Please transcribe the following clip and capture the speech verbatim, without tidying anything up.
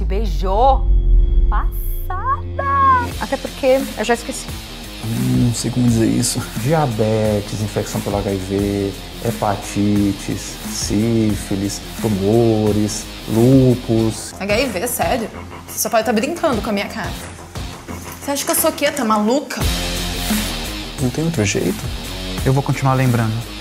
te beijou. Passada! Até porque eu já esqueci. Hum, não sei como dizer isso. Diabetes, infecção pelo H I V, hepatites, sífilis, tumores, lúpus. H I V, sério? Você só pode estar brincando com a minha cara. Você acha que eu sou quieta, maluca? Não tem outro jeito? Eu vou continuar lembrando.